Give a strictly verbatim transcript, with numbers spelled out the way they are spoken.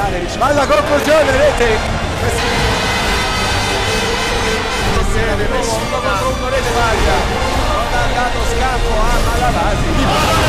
Pjanic, ma alla conclusione rete uno contro uno rete Maglia, non ha dato scampo a Malavasi.